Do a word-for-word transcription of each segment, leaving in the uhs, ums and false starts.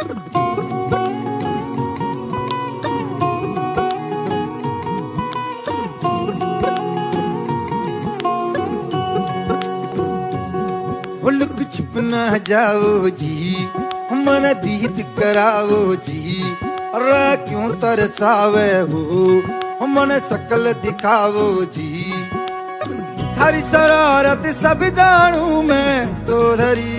Look छुप ना जाओ जी, मन बीत कराओ जी। अरे क्यों तरसावे हो, मन शकल दिखाओ जी। थारी शरारत सब जानू मैं चौधरी,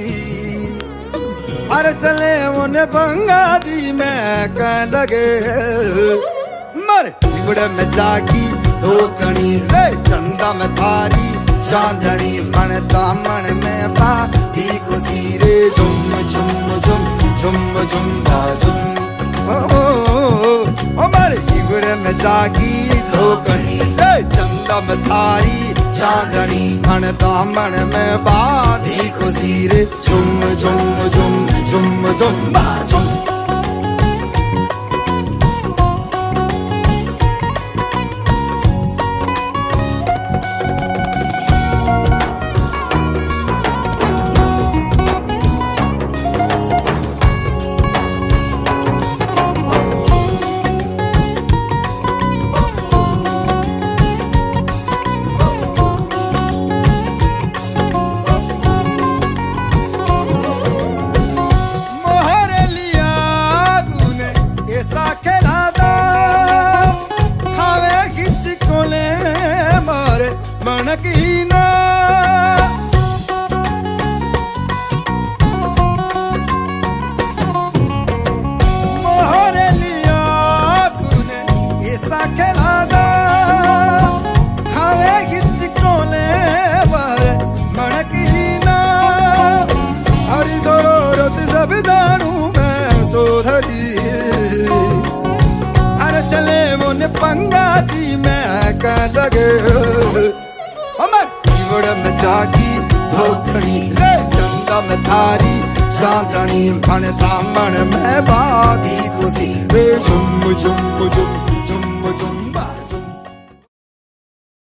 हर सले मुन बंगा दी मैं कह लगे। मर बिगड़ में जागी धोकनी रे, चंदा में थारी चांदनी मन दामन में बाधी खुशी रे। झुम झुम झुम झुम झुम झुम ओ मर बिगड़ में जागी धोकनी रे, चंदा में थारी चांदनी मन दामन में बाधी खुशी रे। झुम झुम झुम झुम झुम झुम मनकीना। मोहरे लिया तूने ऐसा खेला दा, खावे गिच कोले पर मनकीना। हरी जरूरत सब जानू मैं चौधरी, हर चले मुन पंगा दी मैं कह लगे। बिगड़ में जागी धोकनी रे, चंदा में थारी चांदनी मन दामन में बाधी